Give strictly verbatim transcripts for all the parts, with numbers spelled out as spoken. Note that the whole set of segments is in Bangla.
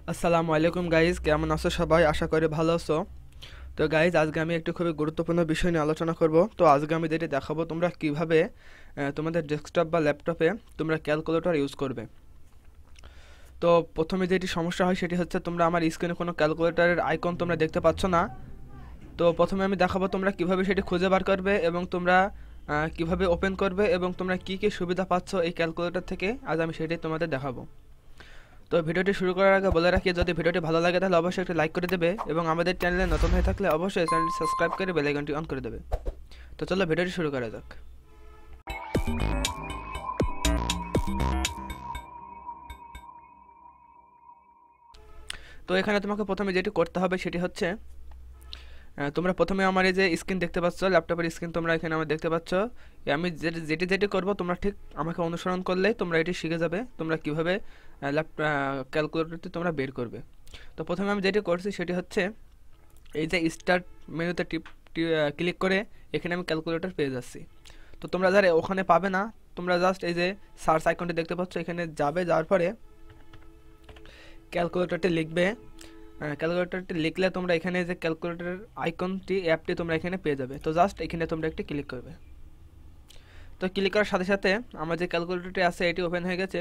আসসালামু আলাইকুম গাইজ, কেমন আছো সবাই? আশা করি ভালো আছো। তো গাইজ, আজকে আমি একটি খুবই গুরুত্বপূর্ণ বিষয় নিয়ে আলোচনা করব। তো আজকে আমি যেটি দেখাবো তোমরা কিভাবে আহ, তোমাদের ডেস্কটপ বা ল্যাপটপে তোমরা ক্যালকুলেটর ইউজ করবে। তো প্রথমে যেটি সমস্যা হয় সেটি হচ্ছে তোমরা আমার স্ক্রিনে কোনো ক্যালকুলেটরের আইকন তোমরা দেখতে পাচ্ছ না। তো প্রথমে আমি দেখাবো তোমরা কিভাবে সেটি খুঁজে বার করবে এবং তোমরা আহ, কিভাবে ওপেন করবে এবং তোমরা কি কি সুবিধা পাচ্ছ এই ক্যালকুলেটর থেকে, আজ আমি সেটি তোমাদের দেখাবো। তো ভিডিওটি শুরু করার আগে বলে রাখি, যদি ভিডিওটি ভালো লাগে তাহলে অবশ্যই একটি লাইক করে দেবে এবং আমাদের চ্যানেলে নতুন হয়ে থাকলে অবশ্যই চ্যানেলটি সাবস্ক্রাইব করে বেল আইকনটি অন করে দেবে। তো চলো ভিডিওটি শুরু করা যাক। তো এখানে তোমাকে প্রথমে যেটি করতে হবে সেটি হচ্ছে আহ, তোমরা প্রথমে আমার এই যে স্ক্রিন দেখতে পাচ্ছ, ল্যাপটপের স্ক্রিন তোমরা এখানে আমার দেখতে পাচ্ছ। এ আমি যেটি যেটি যেটি করবো তোমরা ঠিক আমাকে অনুসরণ করলেই তোমরা এটি শিখে যাবে তোমরা কীভাবে ল্যাপটপ ক্যালকুলেটরটি তোমরা বের করবে। তো প্রথমে আমি যেটি করছি সেটি হচ্ছে এই যে স্টার্ট মেনুতে টিপ ক্লিক করে এখানে আমি ক্যালকুলেটর পেয়ে যাচ্ছি। তো তোমরা যারা ওখানে পাবে না, তোমরা জাস্ট এই যে সার্চ আইকনটি দেখতে পাচ্ছ, এখানে যাবে, যাওয়ার পরে ক্যালকুলেটরটি লিখবে। ক্যালকুলেটরটি লিখলে তোমরা এখানে যে ক্যালকুলেটরের আইকনটি অ্যাপটি তোমরা এখানে পেয়ে যাবে। তো জাস্ট এখানে তোমরা একটি ক্লিক করবে। তো ক্লিক করার সাথে সাথে আমার যে ক্যালকুলেটরটি আছে এটি ওপেন হয়ে গেছে।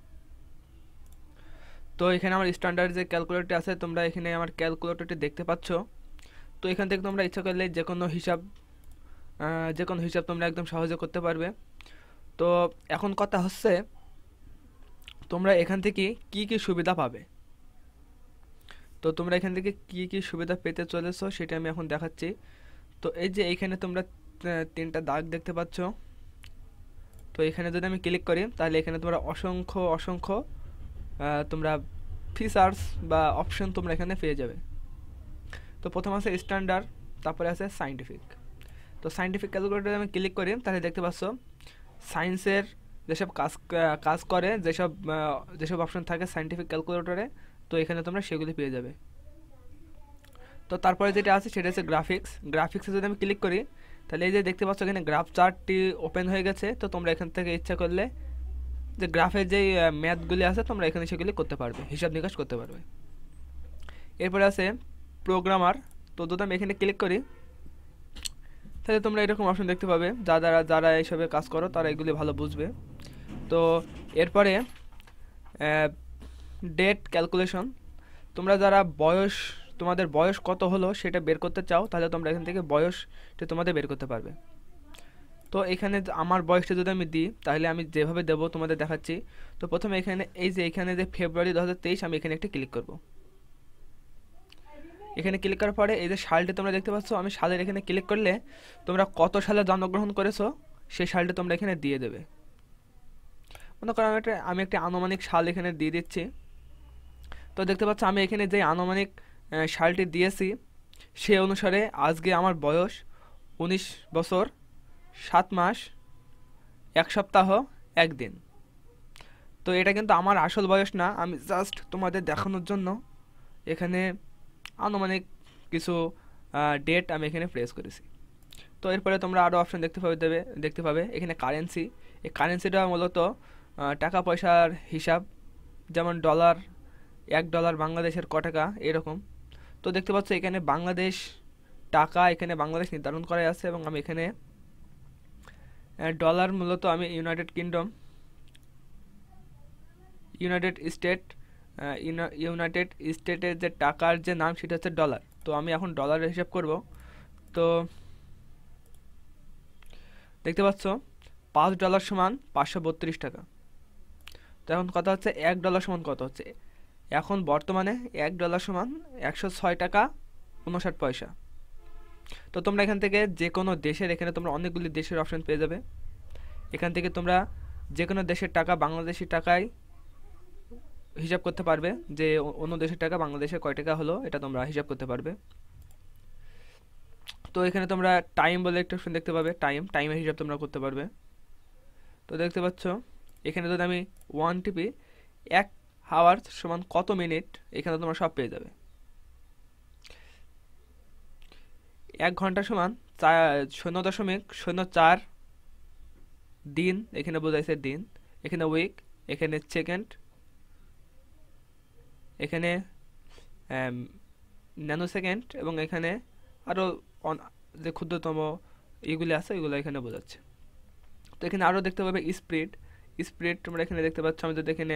তো এখানে আমার স্ট্যান্ডার্ড যে ক্যালকুলেটরটি আছে তোমরা এখানে আমার ক্যালকুলেটরটি দেখতে পাচ্ছ। তো এখান থেকে তোমরা ইচ্ছা করলে যে কোনো হিসাব আহ, যে কোনো হিসাব তোমরা একদম সহজে করতে পারবে। তো এখন কথা হচ্ছে তোমরা এখান থেকে কি কি সুবিধা পাবে। তো তোমরা এখান থেকে কি কি সুবিধা পেতে চলেছো সেটা আমি এখন দেখাচ্ছি। তো এই যে এইখানে তোমরা আহ, তিনটা দাগ দেখতে পাচ্ছ। তো এখানে যদি আমি ক্লিক করি তাহলে এখানে তোমরা অসংখ্য অসংখ্য আহ, তোমরা ফিচার্স বা অপশন তোমরা এখানে পেয়ে যাবে। তো প্রথম আছে স্ট্যান্ডার্ড, তারপরে আছে সাইন্টিফিক। তো সাইন্টিফিক ক্যালকুলেটরে আমি ক্লিক করি তাহলে দেখতে পাচ্ছ সায়েন্সের যেসব কাজ কাজ করে, যেসব আহ, যেসব অপশন থাকে সাইন্টিফিক ক্যালকুলেটরে, তো এখানে তোমরা সেগুলি পেয়ে যাবে। তো তারপরে যেটা আছে সেটা হচ্ছে গ্রাফিক্স। গ্রাফিক্সে যদি আমি ক্লিক করি তাহলে এই যে দেখতে পাচ্ছ এখানে গ্রাফ চার্টটি ওপেন হয়ে গেছে। তো তোমরা এখান থেকে ইচ্ছা করলে যে গ্রাফের যেই ম্যাথগুলি আছে তোমরা এখানে সেগুলি করতে পারবে, হিসাব নিকাশ করতে পারবে। এরপরে আছে প্রোগ্রামার। তো যদি আমি এখানে ক্লিক করি তাহলে তোমরা এরকম অপশন দেখতে পাবে, যা যারা যারা এইসবে কাজ করো তারা এগুলি ভালো বুঝবে। তো এরপরে ডেট ক্যালকুলেশন। তোমরা যারা বয়স, তোমাদের বয়স কত হলো সেটা বের করতে চাও তাহলে তোমরা এখান থেকে বয়সটা তোমাদের বের করতে পারবে। তো এখানে যে আমার বয়সটা যদি আমি দিই তাহলে আমি যেভাবে দেবো তোমাদের দেখাচ্ছি। তো প্রথমে এখানে এই যে এখানে যে ফেব্রুয়ারি দু হাজার তেইশ আমি এখানে একটা ক্লিক করব। এখানে ক্লিক করার পরে এই যে সালটি তোমরা দেখতে পাচ্ছ, আমি সালের এখানে ক্লিক করলে তোমরা কত সালে জন্মগ্রহণ করেছো সেই সালটি তোমরা এখানে দিয়ে দেবে। মনে করো আমি একটা আমি একটা আনুমানিক সাল এখানে দিয়ে দিচ্ছি। তো দেখতে পাচ্ছ আমি এখানে যে আনুমানিক আহ, সালটি দিয়েছি সে অনুসারে আজকে আমার বয়স উনিশ বছর সাত মাস এক সপ্তাহ একদিন। তো এটা কিন্তু আমার আসল বয়স না, আমি জাস্ট তোমাদের দেখানোর জন্য এখানে আনুমানিক কিছু ডেট আমি এখানে প্রেস করেছি। তো এরপরে তোমরা আরও অপশন দেখতে পাবে দেবে দেখতে পাবে এখানে কারেন্সি। এই কারেন্সিটা মূলত আহ, টাকা পয়সার হিসাব, যেমন ডলার, এক ডলার বাংলাদেশের ক টাকা এরকম। তো দেখতে পাচ্ছ এখানে বাংলাদেশ টাকা, এখানে বাংলাদেশ নির্ধারণ করা আছে এবং আমি এখানে ডলার মূলত আমি United Kingdom, United State, United স্টেটের যে টাকার যে নাম সেটা হচ্ছে ডলার। তো আমি এখন ডলারের হিসাব করব। তো দেখতে পাচ্ছ পাঁচ ডলার সমান পাঁচশো বত্রিশ টাকা। তো এখন কথা হচ্ছে এক ডলার সমান কত হচ্ছে। এখন বর্তমানে এক ডলার সমান একশো ছয় টাকা উনষাট পয়সা। তো তোমরা এখান থেকে যে কোনো দেশের, এখানে তোমরা অনেকগুলি দেশের অপশন পেয়ে যাবে। এখান থেকে তোমরা যে কোনো দেশের টাকা বাংলাদেশি টাকায় হিসাব করতে পারবে, যে অন্য দেশের টাকা বাংলাদেশে কয় টাকা হলো এটা তোমরা হিসাব করতে পারবে। তো এখানে তোমরা টাইম বলে একটা অপশন দেখতে পাবে, টাইম টাইমের হিসাব তোমরা করতে পারবে। তো দেখতে পাচ্ছ এখানে যদি আমি ওয়ান টিপি, এক হাওয়ার সমান কত মিনিট এখানে তোমরা সব পেয়ে যাবে। এক ঘন্টা সমান শূন্য দশমিক শূন্য চার দিন, এখানে বোঝাইছে দিন। এখানে উইক, এখানে সেকেন্ড, এখানে ন্যানো সেকেন্ড এবং এখানে আরও যে ক্ষুদ্রতম এগুলি আছে এগুলো এখানে বোঝাচ্ছে। তো এখানে আরও দেখতে পাবে স্পিড। স্পিড তোমরা এখানে দেখতে পাচ্ছ, আমি যদি এখানে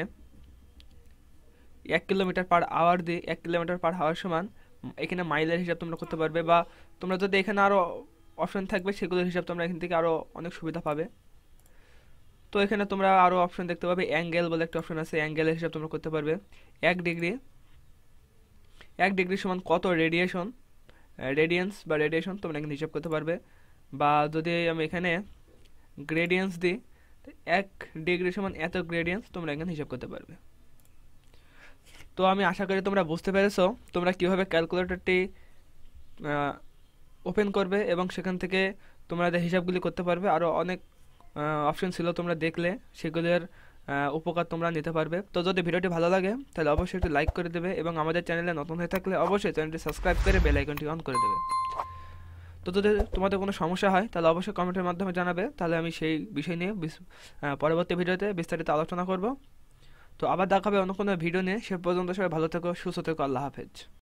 এক কিলোমিটার পার আওয়ার দিই, এক কিলোমিটার পার আওয়ার সমান এখানে মাইলের হিসাব তোমরা করতে পারবে, বা তোমরা যদি এখানে আরও অপশন থাকবে সেগুলোর হিসাব তোমরা এখান থেকে আরও অনেক সুবিধা পাবে। তো এখানে তোমরা আরও অপশন দেখতে পাবে, অ্যাঙ্গেল বলে একটা অপশন আছে, অ্যাঙ্গেলের হিসাব তোমরা করতে পারবে। এক ডিগ্রি এক ডিগ্রি সমান কত রেডিয়েশন, রেডিয়েন্স বা রেডিয়েশন তোমরা এখানে হিসাব করতে পারবে। বা যদি আমি এখানে গ্রেডিয়েন্স দিই, এক ডিগ্রি সমান এত গ্রেডিয়েন্স তোমরা এখানে হিসাব করতে পারবে। তো আমি আশা করি তোমরা বুঝতে পেরেছো তোমরা কীভাবে ক্যালকুলেটরটি ওপেন করবে এবং সেখান থেকে তোমরা হিসাবগুলি করতে পারবে। আরও অনেক অপশন ছিল তোমরা দেখলে, সেগুলোর উপকার তোমরা নিতে পারবে। তো যদি ভিডিওটি ভালো লাগে তাহলে অবশ্যই একটু লাইক করে দেবে এবং আমাদের চ্যানেলে নতুন হয়ে থাকলে অবশ্যই চ্যানেলটি সাবস্ক্রাইব করে বেল আইকনটি অন করে দেবে। তো যদি তোমাদের কোনো সমস্যা হয় তাহলে অবশ্যই কমেন্টের মাধ্যমে জানাবে, তাহলে আমি সেই বিষয় নিয়ে পরবর্তী ভিডিওতে বিস্তারিত আলোচনা করব। তো আবার দেখা হবে অন্য কোনো ভিডিও নিয়ে। সে পর্যন্ত সবাই ভালো থেকো, সুস্থ থেকো, আল্লাহ হাফেজ।